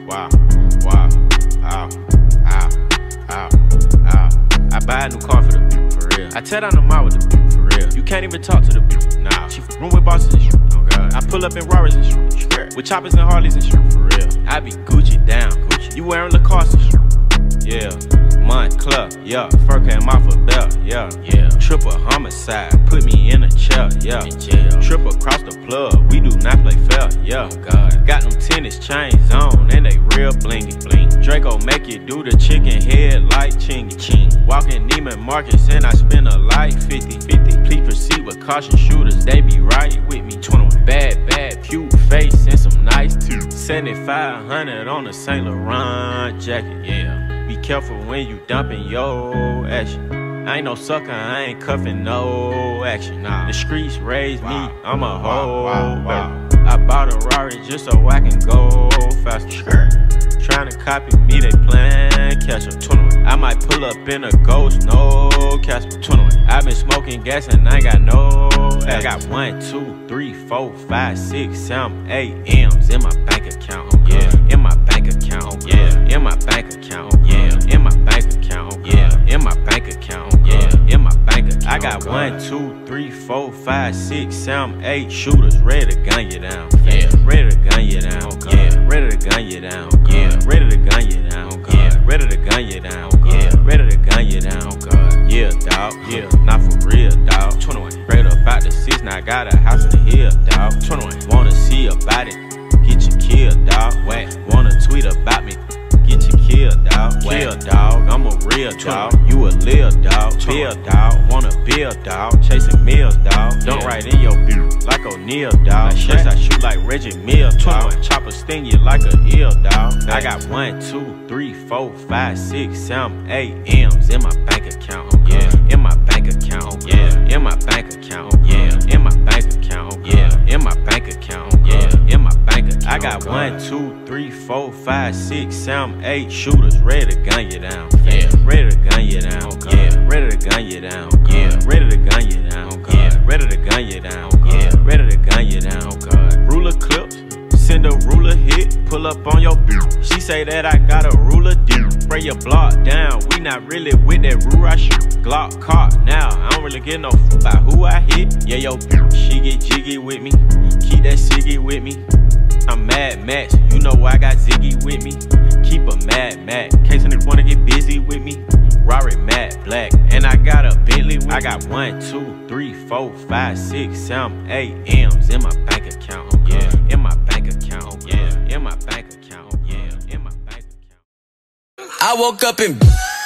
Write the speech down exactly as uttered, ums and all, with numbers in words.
wow, wow, ow, ow, ow, ow. I buy a new car for the beat, for real. I tear down the mall with the beat, for real. You can't even talk to the beat, nah. She room with bosses and shit, oh god. I pull up in Rarers and shit, with choppers and Harleys and shit, for real. I be Gucci down, Gucci. You wearing Lacoste and shit, yeah. Montclair, yeah. Fur came off a belt, yeah, yeah. Triple homicide, put me in a chair, yeah. In jail. Triple across the plug, we do not play fair, yeah. Oh god. Got them tennis chains on, and they real blingy, bling. Draco make you do the chicken head like chingy, ching. Walking Neiman Marcus, and I spend a like fifty, fifty. Please proceed with caution, shooters, they be right with me. twenty-one bad, bad, cute face, and some nice teeth. seventy-five hundred on a Saint Laurent jacket, yeah. Be careful when you dumping your action. I ain't no sucker, I ain't cuffing no action. Nah. The streets raised wow. me, I'm a hoe. Wow, wow, wow. I bought a Rari just so I can go faster. Sure. Trying to copy me, they plan catch up. twenty-one. I might pull up in a Ghost, no Casper. twenty-one. I been smoking gas and I ain't got no action. I got one, two, three, four, five, six, seven, eight M's in my bank account. Yeah, in my bank account. Yeah, in my bank account. Yeah, in my bank account. Yeah, in my bank account. Yeah, in my bank account. I got one, two, three, four, five, six, seven, eight shooters ready to gun you down. Yeah, ready to gun you down. Yeah, ready to gun you down. Yeah, ready to gun you down. Yeah, ready to gun you down. Yeah, ready to gun you down. God, yeah, dog. Yeah, not for real, dog. twenty-one. Straight up out the six, now I got a house in the hill, dog. twenty-one. Wanna see about it? Get you killed, dog. Whack. Wanna tweet about me? Get you killed, dog. Kill, dog. I'm a real dog. You a lil dog. Bill, dog. Wanna build, dog. Chasing meals, dog. Don't write in your beat like O'Neal, dog. Chase, I shoot like Reggie Mills, dog. Chopper sting you like a eel, dog. I got one, two, three, four, five, six, seven, eight M's in my bank account. Yeah, in my bank account. Yeah, in my bank account. Yeah, in my bank account. Yeah, in my bank account. Yeah, in my bank account. I got one, two, three, four, five, six, seven, eight shooters ready to gun you down. Yeah, ready to gun you down. Yeah, ready to gun you down. Yeah, ready to gun you down. Yeah, ready to gun you down. Yeah, ready to gun you down. God, ruler clips, send a ruler hit, pull up on your beat. She say that I got a ruler deep. Spray your block down, we not really with that rule I shoot. Glock caught now, I don't really give no f about who I hit. Yeah, yo, she get jiggy with me, keep that ciggy with me. I'm Mad Max, you know I got Ziggy with me. Keep a Mad Max, in case niggas wanna get busy with me. Rari matte black, and I got a Bentley with me. I got one, two, three, four, five, six, seven, eight M's in my bank account. Yeah, in my bank account. Yeah, in my bank account. Yeah, in my bank account. I woke up in